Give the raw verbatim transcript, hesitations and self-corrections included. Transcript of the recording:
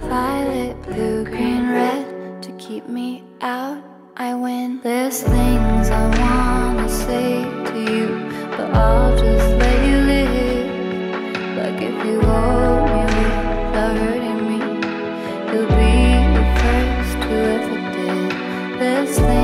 Violet, blue, green, red, to keep me out, I win. There's things I wanna say to you, but I'll just let you live. Like if you hold me without hurting me, you'll be the first who ever did. There's things